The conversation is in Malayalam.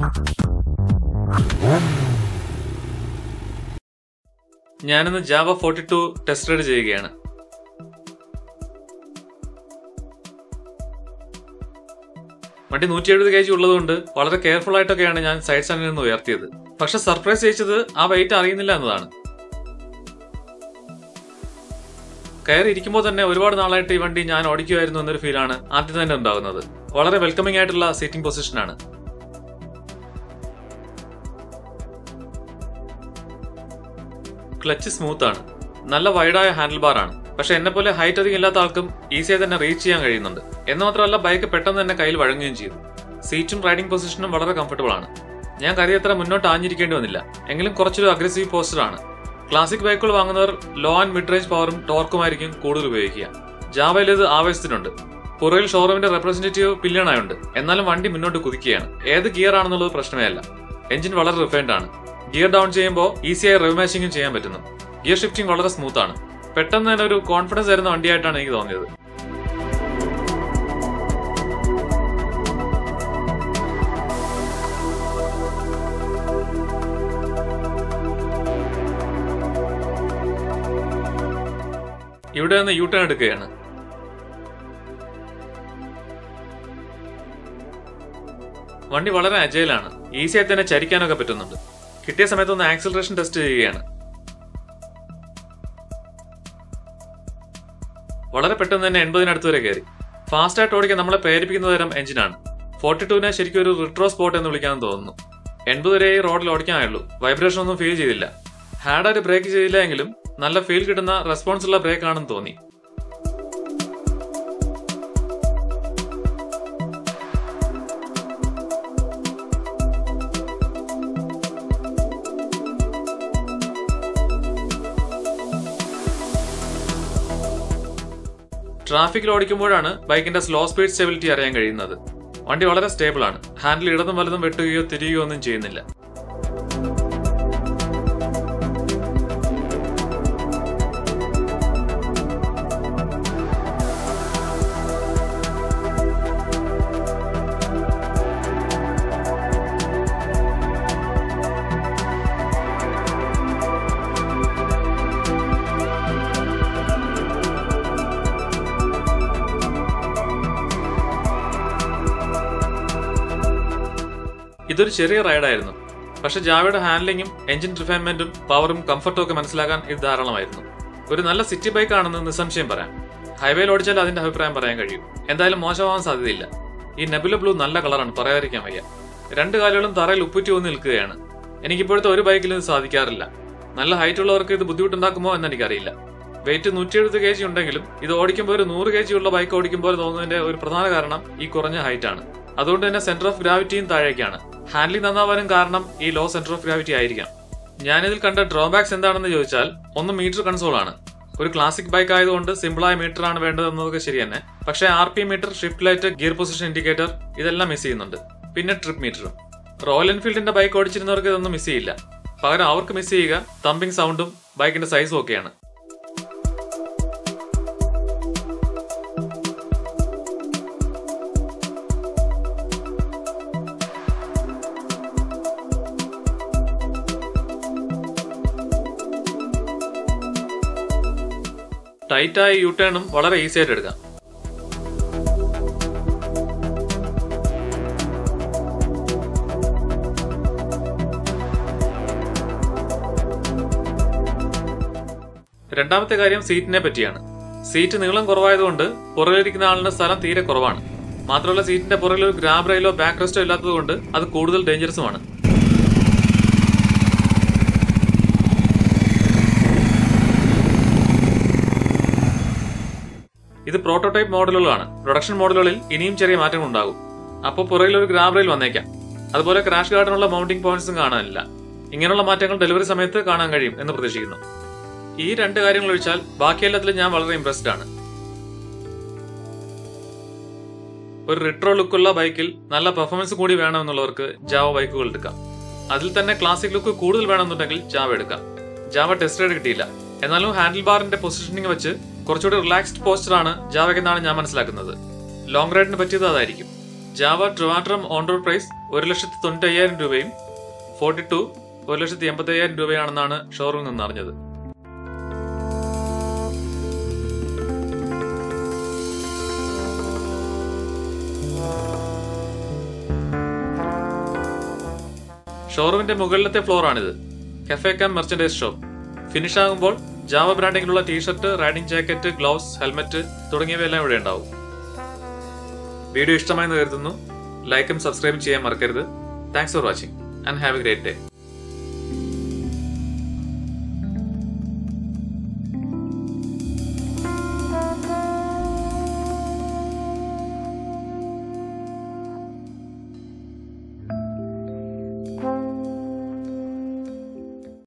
ഞാനിന്ന് ജാവ 42 ടെസ്റ്റ് റൈഡ് ചെയ്യുകയാണ്. വണ്ടി 170 kg ഉള്ളതുകൊണ്ട് വളരെ കെയർഫുൾ ആയിട്ടൊക്കെയാണ് ഞാൻ സൈഡ് സ്റ്റാൻഡിൽ നിന്ന് ഉയർത്തിയത്. പക്ഷെ സർപ്രൈസ് ചെയ്യിച്ചത് ആ വെയിറ്റ് അറിയുന്നില്ല എന്നതാണ്. കയറി ഇരിക്കുമ്പോൾ തന്നെ ഒരുപാട് നാളായിട്ട് ഈ വണ്ടി ഞാൻ ഓടിക്കുമായിരുന്നു എന്നൊരു ഫീലാണ് ആദ്യം തന്നെ ഉണ്ടാകുന്നത്. വളരെ വെൽക്കമിംഗ് ആയിട്ടുള്ള സീറ്റിംഗ് പൊസിഷനാണ്. ക്ലച്ച് സ്മൂത്ത് ആണ്. നല്ല വൈഡായ ഹാൻഡിൽ ബാർ ആണ്. പക്ഷെ എന്നെ പോലെ ഹൈറ്റ് അധികം ഇല്ലാത്ത ആൾക്കും ഈസിയായി തന്നെ റീച്ച് ചെയ്യാൻ കഴിയുന്നുണ്ട്. എന്ന് മാത്രമല്ല ബൈക്ക് പെട്ടെന്ന് തന്നെ കയ്യിൽ വഴങ്ങുകയും ചെയ്തു. സീറ്റും റൈഡിംഗ് പൊസിഷനും വളരെ കംഫർട്ടബിൾ ആണ്. ഞാൻ കരുതിയത്ര മുന്നോട്ട് ആഞ്ഞിരിക്കേണ്ടി വന്നില്ല. എങ്കിലും കുറച്ചൊരു അഗ്രസീവ് പോസ്റ്റർ ആണ്. ക്ലാസിക് ബൈക്കുകൾ വാങ്ങുന്നവർ ലോ ആൻഡ് മിഡ് റേഞ്ച് പവറും ടോർക്കുമായിരിക്കും കൂടുതൽ ഉപയോഗിക്കുക. ജാവയിൽ ഇത് ആവേശത്തിനുണ്ട്. പുറകിൽ ഷോറൂമിന്റെ റെപ്രസെന്റേറ്റീവ് പില്ലിയൺ ആയുണ്ട്. എന്നാലും വണ്ടി മുന്നോട്ട് കുതിക്കുകയാണ്. ഏത് ഗിയർ ആണെന്നുള്ളത് പ്രശ്നമേ അല്ല. എഞ്ചിൻ വളരെ റിഫൈൻഡ് ആണ്. ഗിയർ ഡൗൺ ചെയ്യുമ്പോൾ ഈസിയായി റിവ് മാച്ചിങ്ങും ചെയ്യാൻ പറ്റുന്നു. ഗിയർ ഷിഫ്റ്റിംഗ് വളരെ സ്മൂത്ത് ആണ്. പെട്ടെന്ന് തന്നെ ഒരു കോൺഫിഡൻസ് തരുന്ന വണ്ടിയായിട്ടാണ് എനിക്ക് തോന്നിയത്. ഇവിടെ നിന്ന് യു ടേൺ എടുക്കുകയാണ്. വണ്ടി വളരെ അജൈലാണ്. ഈസിയായി തന്നെ ചരിക്കാനൊക്കെ പറ്റുന്നുണ്ട്. കിട്ടിയ സമയത്തൊന്ന് ആക്സിലറേഷൻ ടെസ്റ്റ് ചെയ്യുകയാണ്. വളരെ പെട്ടെന്ന് തന്നെ 80-നടുത്ത് വരെ കയറി. ഫാസ്റ്റ് ആയിട്ട് ഓടിക്കാൻ നമ്മളെ പ്രേരിപ്പിക്കുന്ന തരം എഞ്ചിനാണ്. 42-നെ ശരിക്കും ഒരു റിട്രോ സ്പോട്ട് എന്ന് വിളിക്കാമെന്ന് തോന്നുന്നു. 80 വരെ ഈ റോഡിൽ ഓടിക്കാനുള്ളൂ. വൈബ്രേഷൻ ഒന്നും ഫീൽ ചെയ്തില്ല. ഹാർഡായിട്ട് ബ്രേക്ക് ചെയ്തില്ല എങ്കിലും നല്ല ഫീൽ കിട്ടുന്ന റെസ്പോൺസ് ഉള്ള ബ്രേക്ക് ആണെന്ന് തോന്നി. ട്രാഫിക്കിൽ ഓടിക്കുമ്പോഴാണ് ബൈക്കിന്റെ സ്ലോ സ്പീഡ് സ്റ്റെബിലിറ്റി അറിയാൻ കഴിയുന്നത്. വണ്ടി വളരെ സ്റ്റേബിൾ ആണ്. ഹാൻഡിൽ ഇടതും വലതും വെട്ടുകയോ തിരിയുകയോ ഒന്നും ചെയ്യുന്നില്ല. ഇതൊരു ചെറിയ റൈഡായിരുന്നു. പക്ഷെ ജാവയുടെ ഹാൻഡ്ലിങ്ങും എഞ്ചിൻ റിഫൈൻമെന്റും പവറും കംഫർട്ടും ഒക്കെ മനസ്സിലാക്കാൻ ഇത് ധാരാളമായിരുന്നു. ഒരു നല്ല സിറ്റി ബൈക്ക് ആണെന്ന് നിസ്സംശയം പറയാം. ഹൈവേയിൽ ഓടിച്ചാൽ അതിന്റെ അഭിപ്രായം പറയാൻ കഴിയും. എന്തായാലും മോശമാവാൻ സാധ്യതയില്ല. ഈ നെബുല ബ്ലൂ നല്ല കളറാണ്, പറയാതിരിക്കാൻ വയ്യ. രണ്ട് കാലുകളും തറയിൽ ഉപ്പുറ്റി വന്ന് നിൽക്കുകയാണ്. എനിക്കിപ്പോഴത്തെ ഒരു ബൈക്കിലും ഇത് സാധിക്കാറില്ല. നല്ല ഹൈറ്റ് ഉള്ളവർക്ക് ഇത് ബുദ്ധിമുട്ടുണ്ടാക്കുമോ എന്ന് എനിക്കറിയില്ല. വെയിറ്റ് 170 kg ഉണ്ടെങ്കിലും ഇത് ഓടിക്കുമ്പോൾ ഒരു 100 kg ഉള്ള ബൈക്ക് ഓടിക്കുമ്പോൾ തോന്നുന്നതിന്റെ ഒരു പ്രധാന കാരണം ഈ കുറഞ്ഞ ഹൈറ്റ് ആണ്. അതുകൊണ്ട് തന്നെ സെന്റർ ഓഫ് ഗ്രാവിറ്റിയും താഴേക്കാണ്. ഹാൻഡ്ലിംഗ് നന്നാവാനും കാരണം ഈ ലോ സെന്റർ ഓഫ് ഗ്രാവിറ്റി ആയിരിക്കാം. ഞാനിതിൽ കണ്ട ഡ്രോബാക്സ് എന്താണെന്ന് ചോദിച്ചാൽ ഒന്ന് മീറ്റർ കൺസോൾ ആണ്. ഒരു ക്ലാസിക് ബൈക്ക് ആയതുകൊണ്ട് സിമ്പിളായ മീറ്റർ ആണ് വേണ്ടതെന്നതൊക്കെ ശരി തന്നെ. പക്ഷേ RPM meter, shift light, gear position indicator ഇതെല്ലാം മിസ് ചെയ്യുന്നുണ്ട്. പിന്നെ ട്രിപ്പ് മീറ്ററും. റോയൽ എൻഫീൽഡിന്റെ ബൈക്ക് ഓടിച്ചിരുന്നവർക്ക് ഇതൊന്നും മിസ് ചെയ്യില്ല. പകരം അവർക്ക് മിസ് ചെയ്യുക തമ്പിങ് സൗണ്ടും ബൈക്കിന്റെ സൈസും ഒക്കെയാണ്. ടൈറ്റായ യു ടേണും വളരെ ഈസി ആയിട്ട് എടുക്കാം. രണ്ടാമത്തെ കാര്യം സീറ്റിനെ പറ്റിയാണ്. സീറ്റ് നീളം കുറവായതുകൊണ്ട് പുറകിലിരിക്കുന്ന ആളിന്റെ സ്ഥലം തീരെ കുറവാണ്. മാത്രമല്ല സീറ്റിന്റെ പുറകിൽ ഒരു ഗ്രാബ് റെയിലോ ബാക്ക് റെസ്റ്റോ ഇല്ലാത്തതുകൊണ്ട് അത് കൂടുതൽ ഡേഞ്ചറസുമാണ്. ഇത് പ്രോട്ടോടൈപ്പ് മോഡലുകളാണ്. പ്രൊഡക്ഷൻ മോഡലുകളിൽ ഇനിയും ചെറിയ മാറ്റങ്ങൾ ഉണ്ടാകും. അപ്പോൾ പുറകിൽ ഒരു ഗ്രാബ് റെയിൽ വന്നേക്കാം. അതുപോലെ ക്രാഷ് ഗാർഡിനുള്ള മൗണ്ടിംഗ് പോയിന്റ്സും കാണാനില്ല. ഇങ്ങനെയുള്ള മാറ്റങ്ങൾ ഡെലിവറി സമയത്ത് കാണാൻ കഴിയും എന്ന് പ്രതീക്ഷിക്കുന്നു. ഈ രണ്ട് കാര്യങ്ങൾ ഒഴിച്ചാൽ ബാക്കിയെല്ലാത്തിലും ഞാൻ വളരെ ഇംപ്രസ്ഡ് ആണ്. ഒരു റിട്രോ ലുക്കുള്ള ബൈക്കിൽ നല്ല പെർഫോമൻസ് കൂടി വേണമെന്നുള്ളവർക്ക് ജാവ ബൈക്കുകൾ എടുക്കാം. അതിൽ തന്നെ ക്ലാസിക് ലുക്ക് കൂടുതൽ വേണമെന്നുണ്ടെങ്കിൽ ജാവ എടുക്കാം. ജാവ ടെസ്റ്റ് റൈഡ് കിട്ടിയില്ല. എന്നാലും ഹാൻഡിൽ ബാറിന്റെ പൊസിഷനിങ് വെച്ച് കുറച്ചുകൂടി റിലാക്സ്ഡ് പോസ്റ്ററാണ് ജാവയ്ക്കെന്നാണ് ഞാൻ മനസ്സിലാക്കുന്നത്. ലോങ് റൈഡിന് പറ്റിയത് അതായിരിക്കും. Jawa Trivandrum on road price 1,95,000 രൂപയും 42 1,85,000 രൂപയാണെന്നാണ് ഷോറൂമിൽ നിന്ന് അറിഞ്ഞത്. ഷോറൂമിന്റെ മുകളിലത്തെ ഫ്ലോറാണിത്. Cafe cum merchandise shop. Finish ആകുമ്പോൾ ജാവ ബ്രാൻഡിങ്ങിലുള്ള T shirt, riding jacket, gloves, helmet തുടങ്ങിയവയെല്ലാം ഇവിടെ ഉണ്ടാവും. വീഡിയോ ഇഷ്ടമായെന്ന് കരുതുന്നു. ലൈക്കും സബ്സ്ക്രൈബും ചെയ്യാൻ മറക്കരുത്. Thanks for watching and have a great day.